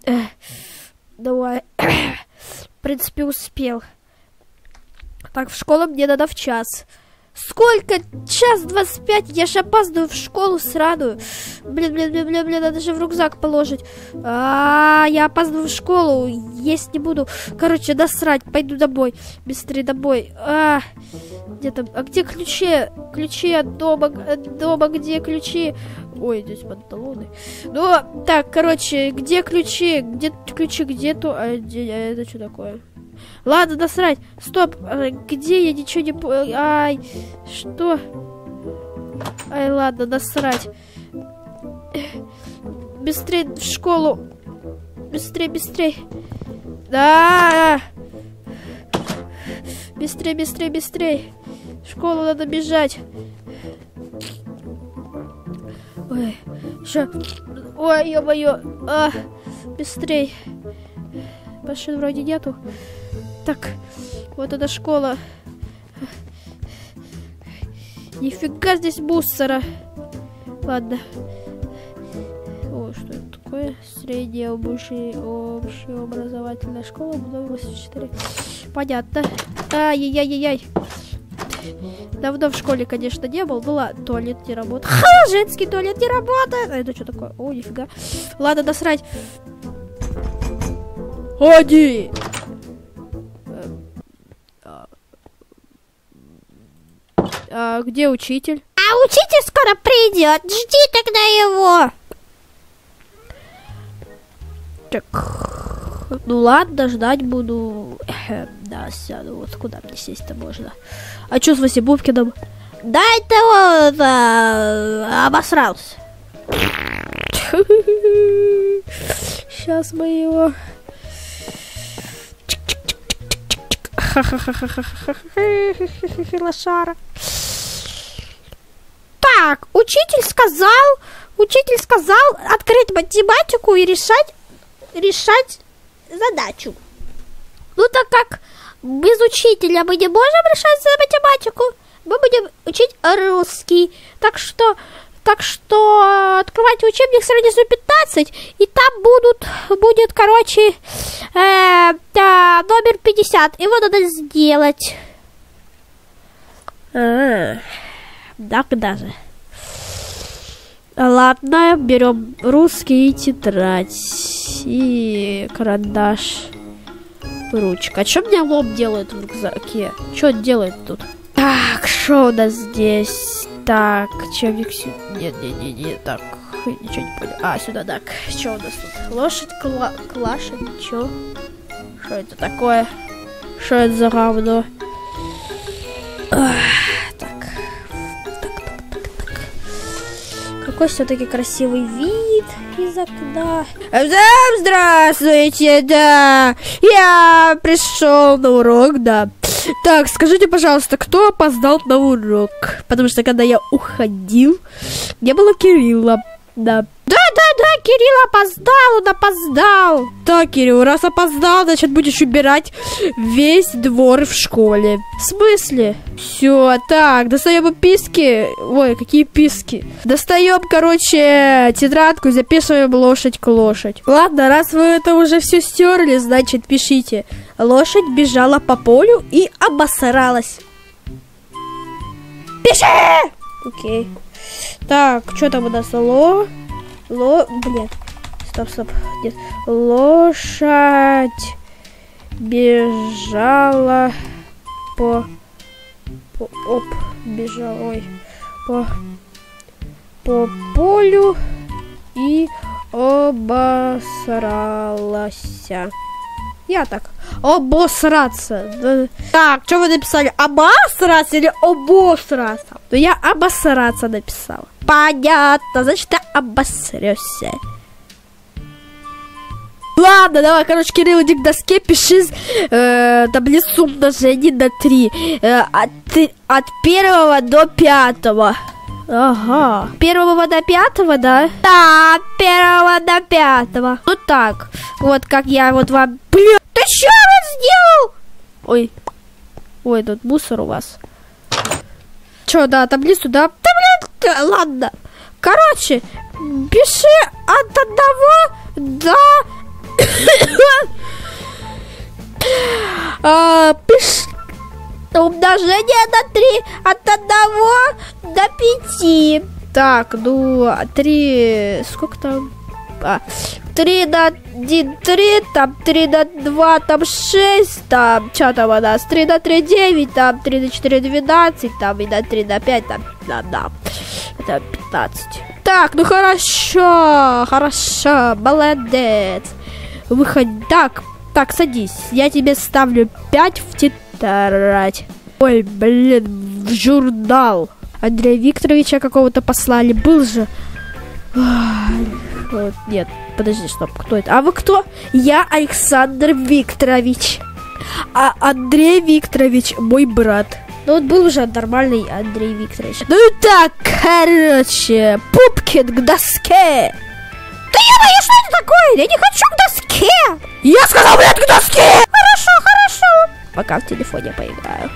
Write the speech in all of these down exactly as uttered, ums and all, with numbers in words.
Давай. В принципе, успел. Так, в школу мне надо в час. Сколько? Час двадцать пять? Я же опаздываю в школу сразу. Блин, блин, блин, блин, блин, надо же в рюкзак положить. А, я опаздываю в школу. Есть не буду. Короче, насрать. Пойду домой. Быстрее домой. А, где там? А где ключи? Ключи от дома. От дома, где ключи? Ой, здесь панталоны. Ну, так, короче, где ключи? Где ключи? Где то? А, где, а это что такое? Ладно, насрать. Стоп. А, где я ничего не понял? Ай, что? Ай, ладно, насрать. Быстрее в школу. Быстрее, быстрее. Да. Быстрее, быстрее, быстрее. В школу надо бежать. Ой, еще. Ой, ё-моё. А, быстрей. Машин вроде нету. Так, вот эта школа. Нифига здесь мусора. Ладно. О, что это такое? Средняя общеобразовательная школа. восемьдесят четыре. Понятно. Ай-яй-яй-яй. Давно в школе, конечно, не был. Ну ладно, туалет не работает. Ха, женский туалет не работает. А это что такое? О, нифига. Ладно, насрать. Ходи! А где учитель? А учитель скоро придет. Жди тогда его. Так. Ну ладно, ждать буду. Да, сяду. Вот куда мне сесть-то можно? А что с Васибубкиным? Да это он а, обосрался. Сейчас мы его... Лошара. Так, учитель сказал, учитель сказал открыть математику и решать, решать задачу. Ну так как без учителя мы не можем решать математику, мы будем учить русский. Так что, так что открывайте учебник страницу пятнадцать, и там будут, будет, короче, э, да, номер пятьдесят. Его надо сделать. А, так даже. Ладно, берем русский и тетрадь. И карандаш. Ручка. А что мне лоб делает в рюкзаке? Что он делает тут? Так, что у нас здесь? Так, учебник сюда. Нет, нет, нет, нет, так. Ничего не понял. А, сюда, так. Что у нас тут? Лошадь, кла клаша, ничего. Что это такое? Что это за говно? Ах, так. Так, так, так, так. Какой все-таки красивый вид из окна. Здравствуйте, да. Я пришел на урок, да. Так, скажите, пожалуйста, кто опоздал на урок? Потому что когда я уходил, не было Кирилла, да. Да-да-да, Кирилл опоздал, он опоздал. Так, Кирилл, раз опоздал, значит, будешь убирать весь двор в школе. В смысле? Все, так, достаем писки. Ой, какие писки? Достаем, короче, тетрадку и записываем лошадь к лошадь. Ладно, раз вы это уже все стерли, значит, пишите. Лошадь бежала по полю и обосралась. Пиши! Окей. Так, что там у нас? Ло... Ло... Блин. Стоп, стоп. Нет. Лошадь бежала по... по... Оп. Бежала. Ой. По... По полю и обосралась. Я так. Обосраться. Да. Так, что вы написали? Обосраться или обосраться? Ну, я обосраться написала. Понятно, значит, ты обосрешься. Ладно, давай, короче, Кирилл, иди к доске, пиши э, таблицу умножения на три. Э, от, от первого до пятого. Ага. Первого до пятого, да? Да, первого до пятого. Ну так, вот как я вот вам... Блин, ты что сделал? Ой, ой, тут мусор у вас. Че, да, таблицу, да? Да, блин, ладно. Короче, пиши от одного до А, пиш... Умножение на три от одного до пяти. Так, ну, три... Сколько там? А, три на один, три, там три на два, там шесть, там, что там у нас? три на три, девять, там три на четыре, двенадцать, там и на три на пять, там, да, да, это пятнадцать. Так, ну хорошо, хорошо, молодец. Выходи, так, так, садись, я тебе ставлю пять в тетрадь. Ой, блин, в журнал. Андрея Викторовича какого-то послали, был же. Вот, нет, подожди, стоп, кто это? А вы кто? Я Александр Викторович. А Андрей Викторович мой брат. Ну вот был уже нормальный Андрей Викторович. Ну и так, короче, Пупкин к доске. Да я-моё, что это такое? Я не хочу к доске. Я сказал, блядь, к доске. Хорошо, хорошо. Пока в телефоне поиграю.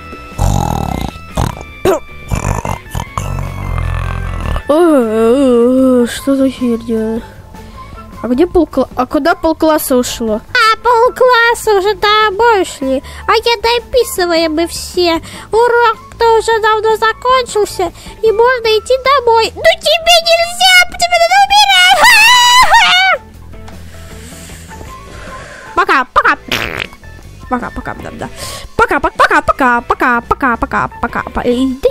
Что за херня? А где полкласса? А куда полкласса ушло? А полкласса уже домой ушли. А я дописываем мы все. Урок-то уже давно закончился. И можно идти домой. Ну тебе нельзя! Тебе надо убирать! Пока, пока. Пока, пока, да, да. Пока, пока, пока, пока, пока, пока, пока, пока, пока.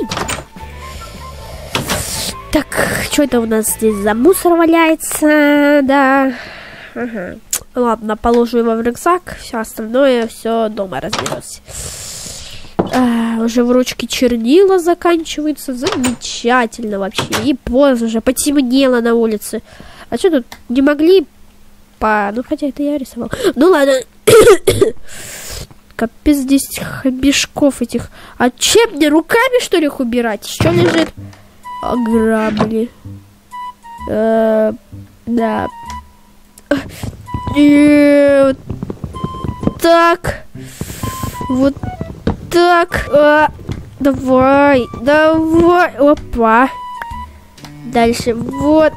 Так, что это у нас здесь за мусор валяется? Да. Ага. Ладно, положу его в рюкзак. Все остальное, все дома разберусь. А, уже в ручке чернила заканчиваются. Замечательно вообще. И поздно уже, потемнело на улице. А что тут не могли по... Ну, хотя это я рисовал. Ну, ладно. Капец, здесь хабишков этих. А чем мне, руками, что ли, их убирать? Что лежит? Ограбли. Э, да. И вот так. Вот так. А, давай. Давай. Опа. Дальше. Вот.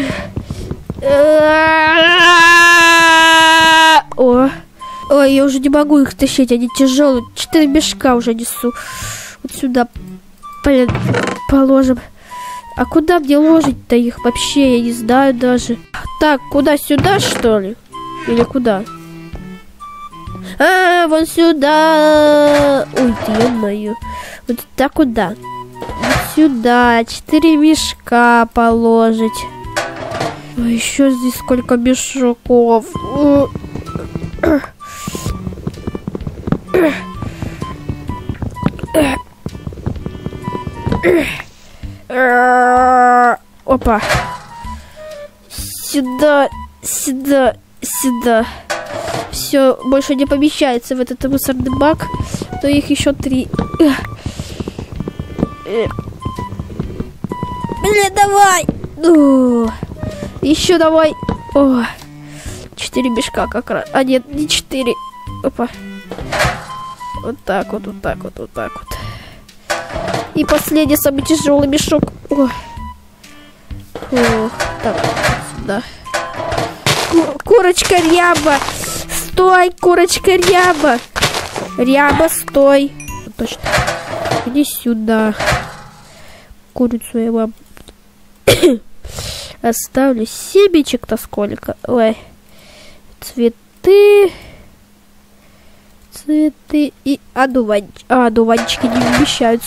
О. Ой, я уже не могу их тащить. Они тяжелые. Четыре мешка уже несу. Вот сюда. Блин, положим. А куда мне ложить-то их вообще? Я не знаю даже. Так, куда? Сюда, что ли? Или куда? А, вон сюда. Ой, ты, ё-моё. Вот так куда? Вот сюда. Четыре мешка положить. Ой, еще здесь сколько мешков. Опа. Сюда, сюда, сюда. Все, больше не помещается в этот мусорный бак. Но их еще три. Блин, давай. Ну, еще давай. О, четыре мешка как раз. А нет, не четыре. Опа. Вот так вот, вот так вот, вот так вот. И последний, самый тяжелый мешок. О. О, так, сюда. Ку- курочка Ряба. Стой, курочка Ряба. Ряба, стой. Точно. Иди сюда. Курицу я вам оставлю. Семечек-то сколько. Ой. Цветы. Цветы и одуванчики. А, одуванчики не вмещаются.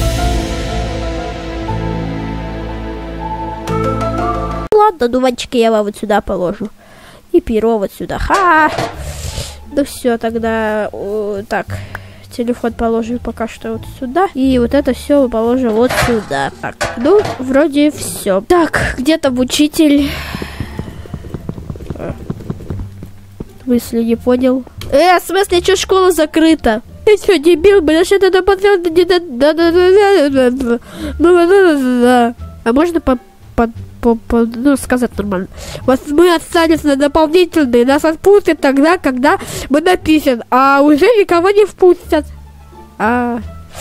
Ладно, одуванчики я вам вот сюда положу. И перо вот сюда. Ха! Ну все, тогда о, так. Телефон положим пока что вот сюда. И вот это все положим вот сюда. Так, ну, вроде все. Так, где там учитель? В смысле, не понял? Э, в смысле, что школа закрыта? Ты что, дебил, блядь, что это подвел? А можно по, по, по, по, ну, сказать нормально? Вот мы остались на дополнительные, нас отпустят тогда, когда мы напишем, а уже никого не впустят. А...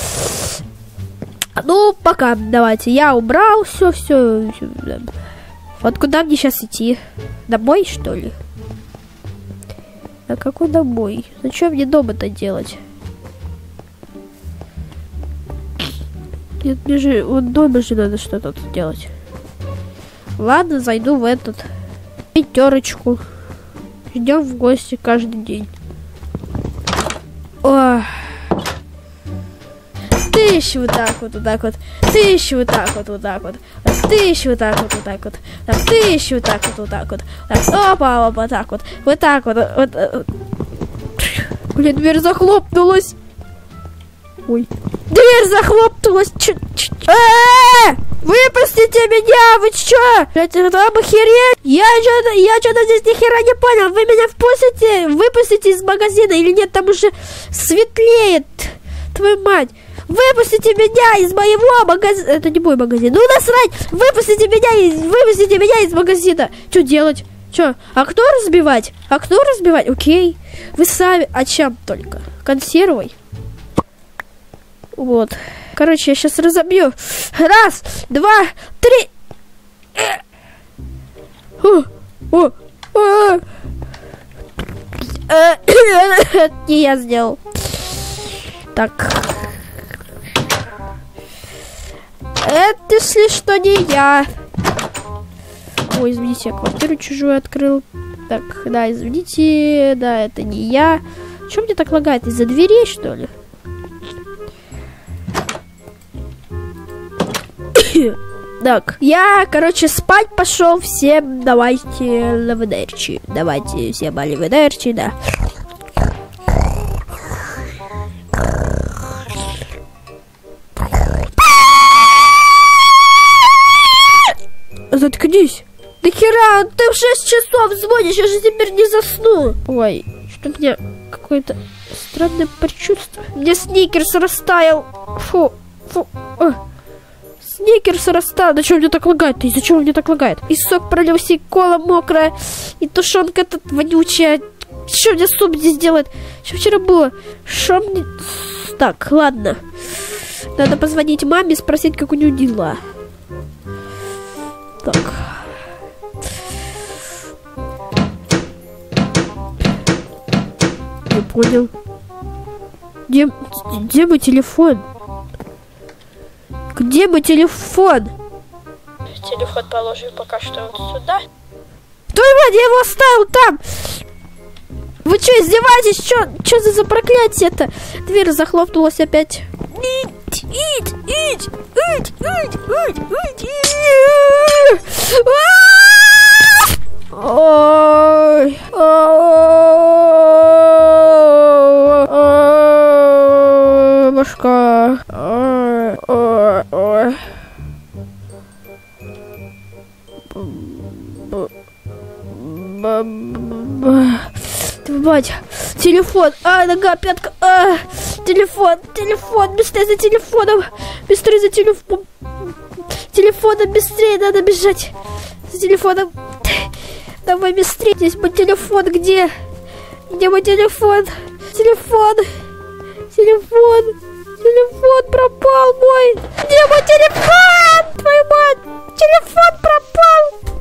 Ну, пока, давайте, я убрал все, все. Вот куда мне сейчас идти? Домой, что ли? А какой домой? Зачем мне дома-то делать? Нет, мне же вот дома же надо что-то тут делать. Ладно, зайду в этот пятерочку. Идем в гости каждый день. О. Ты еще вот так вот, вот так вот. Ты еще вот так вот, вот так вот. Ты еще вот так вот, вот так вот. Так, ты еще вот так вот, вот так вот. Так, опа, опа, так вот. Вот так вот. вот, вот. Блин, дверь захлопнулась. Ой. Дверь захлопнулась. Ч -ч -ч. А-а-а! Выпустите меня! Вы чё? Блять, это охереть! Я что-то я что-то здесь ни хера не понял. Вы меня впустите? Выпустите из магазина или нет? Там уже светлеет. Твою мать! Выпустите меня из моего магазина. Это не мой магазин. Ну насрать! Выпустите меня из... Выпустите меня из магазина. Что делать? Что? Окно разбивать? Окно разбивать? Окей. Вы сами. А чем только? Консервой? Вот. Короче, я сейчас разобью. Раз, два, три. О, о, о. Это не я сделал. Так. Это, если что, не я. Ой, извините, я квартиру чужую открыл. Так, да, извините. Да, это не я. Чё мне так лагает? Из-за дверей, что ли? Так, я, короче, спать пошел. Всем давайте ливедерчи. Давайте всем ливедерчи, да. Заткнись. Да хера, ты в шесть часов звонишь, я же теперь не засну. Ой, что у меня какое-то странное предчувствие. Мне сникерс растаял. Фу, фу. Ой. Сникерс растаял. Да что мне так лагает? Из-за чего мне так лагает? И сок пролился, и кола мокрая, и тушенка тут вонючая. Что мне суп здесь делает? Что вчера было? Что мне... Так, ладно. Надо позвонить маме, спросить, как у нее дела. Так. Не понял. Где, где мой телефон? Где мой телефон? Телефон положил пока что вот сюда. Твою мать, я его оставил там! Вы что, издеваетесь? Что за, за проклятие-то? Дверь захлопнулась опять. Ить, ить, ить, ить, ить, ить, ить, ить. Ой, ой, башка. Ой, ой, ой. Мать, телефон, а, нога, пятка, а, телефон, телефон, быстрее за телефоном, быстрее за телефоном, телефоном, быстрее, надо бежать, за телефоном, давай быстрее, здесь мой телефон, где, где мой телефон, телефон, телефон, телефон пропал мой, где мой телефон, твою мать, телефон пропал.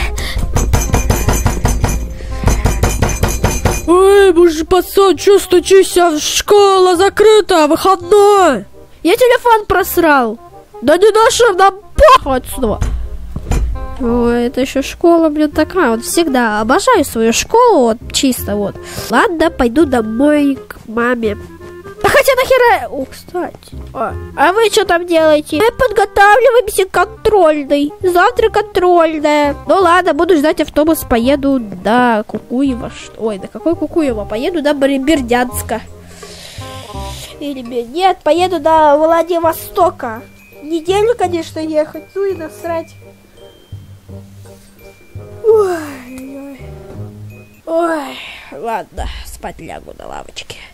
Эй, боже, пацан, что стучишься? Школа закрыта, выходной. Я телефон просрал. Да не нашим, нам похуй отсюда. Ой, это еще школа, блин, такая. Вот всегда обожаю свою школу, вот чисто вот. Ладно, пойду домой к маме. Да хотя нахера... О, кстати. А, а вы что там делаете? Мы подготавливаемся к контрольной. Завтра контрольная. Ну ладно, буду ждать автобус. Поеду до Кукуева. Ой, до какой Кукуева? Поеду до Бердянска. Или нет, поеду до Владивостока. Неделю, конечно, ехать. Ну и насрать. Ой, ой. Ой, ладно, спать лягу на лавочке.